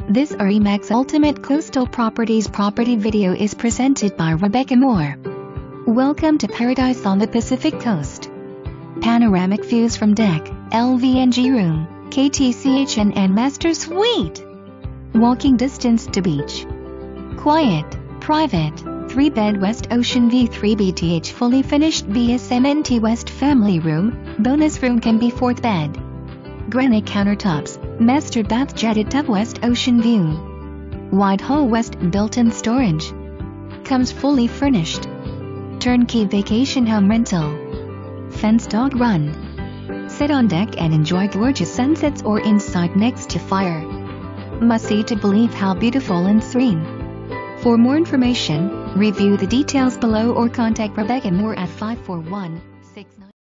This RE/MAX Ultimate Coastal Properties property video is presented by Rebecca Moore. Welcome to paradise on the Pacific Coast. Panoramic views from deck, LVNG room, KTCHN and master suite. Walking distance to beach. Quiet, private, 3-bed West Ocean view 3BTH fully finished BSMNT West family room, bonus room can be 4th bed. Granite countertops, master bath jetted tub West Ocean view. Wide hall west built-in storage. Comes fully furnished. Turnkey vacation home rental. Fence dog run. Sit on deck and enjoy gorgeous sunsets or inside next to fire. Must see to believe how beautiful and serene. For more information, review the details below or contact Rebecca Moore at 541-69